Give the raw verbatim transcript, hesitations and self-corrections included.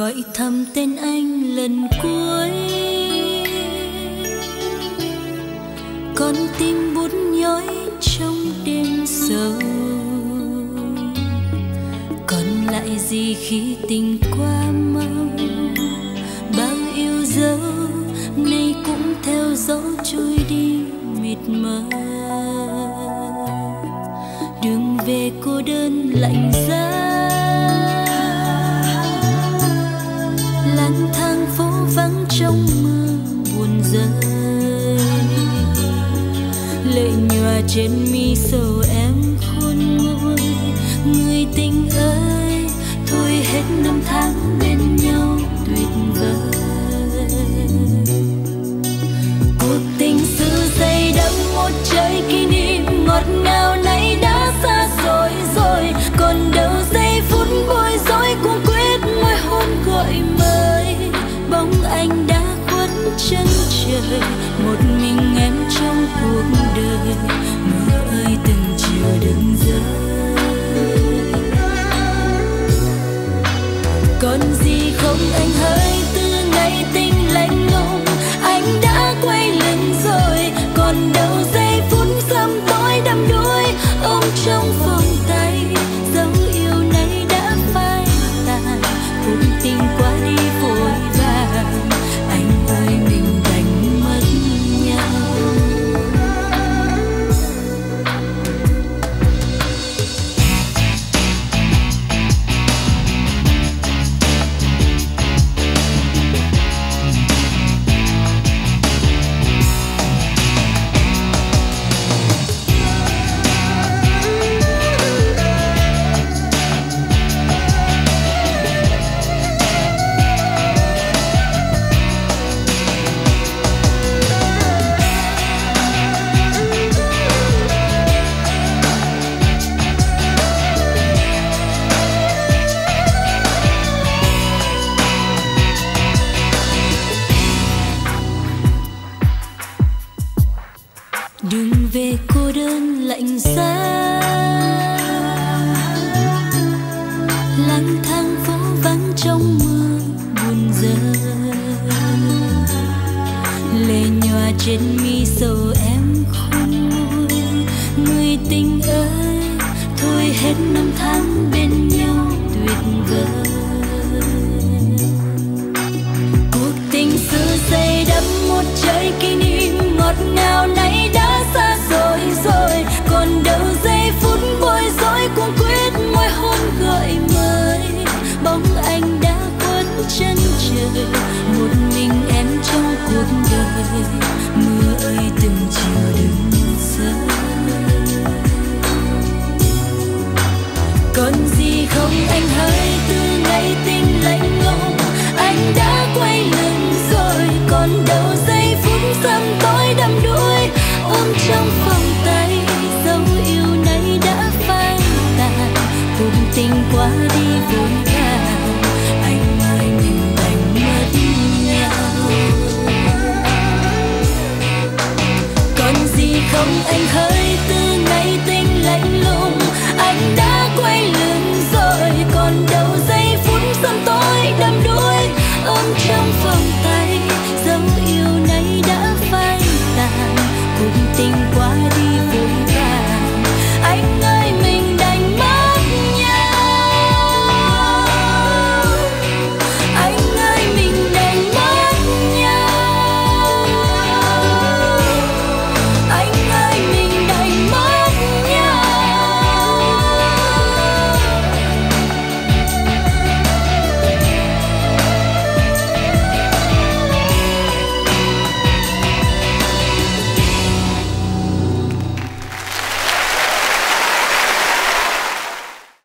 gọi thầm tên anh lần cuối. Con tim bút nhói trong đêm sâu, còn lại gì khi tình qua mau. Bao yêu dấu nay cũng theo gió trôi đi mịt mờ. Đường về cô đơn lạnh giá, lang thang phố vắng trong mưa buồn rơi. Lệ nhòa trên mi sầu em khôn nguôi. Người tình ơi, thôi hết năm tháng bên nhau tuyệt vời. Cuộc tình xưa dày đậm một trời kỷ niệm ngọt ngào nay đã xa rồi rồi. Còn đâu giây phút bối rối cuống quyết môi hôn gọi mời. Bóng anh đã khuất chân trời, một mình em trong cuộc đời. Mưa ơi từng chiều đừng rơi. Còn gì không anh hỡi, từ ngày tình lạnh lùng anh đã quay lưng rồi. Còn đâu giây phút sớm tối đắm đuối ôm trong vòng tay. Dấu yêu này đã phai tàn, cuộc tình qua đi vội vàng. Anh ơi mình đành mất nhau. Đường về cô đơn lạnh giá, lang thang phố vắng trong mưa buồn rơi. Lệ nhòa trên mi sầu em khôn nguôi. Người tình ơi, thôi hết năm tháng bên nhau tuyệt vời. Cuộc tình xưa dày đậm một trời kỷ niệm ngọt ngào nay đã xa rồi rồi. Còn đâu giây phút bối rối cuống quyết môi hôn gọi mời. Bóng anh đã khuất chân trời, một mình em trong cuộc đời. Mưa ơi từng chiều đừng rơi. Còn gì không anh hỡi, từ ngày tình lạnh lùng anh đã quay lưng rồi. Còn đâu giây phút sớm tối đắm đuối ôm trong vòng tay. Dấu yêu này đã phai tàn, cuộc tình qua đi vội vàng. Anh ơi mình đành mất nhau. Còn gì không anh hỡi,